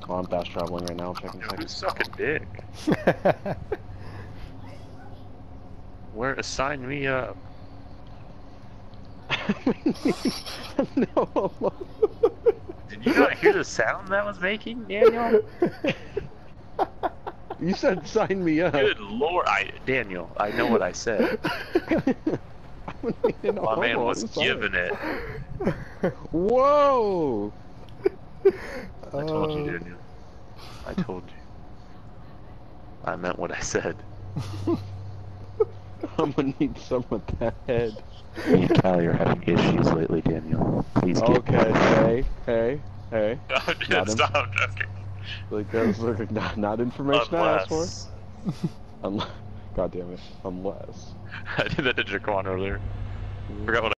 Oh, I'm fast traveling right now. I'm checking Yo, seconds. who's sucking dick? Where sign me up? No. Did you not hear the sound that was making, Daniel? You said sign me up. Good lord, Daniel, I know what I said. My man was giving it. Whoa! I told you, Daniel. I told you. I meant what I said. I'm gonna need some of that head. Me and Callie are having issues lately, Daniel. Please get Okay, hey. Stop, I'm joking. Like that's like not information I asked for. Unless... God damn it. Unless. I did that to Jaquan earlier. Forgot what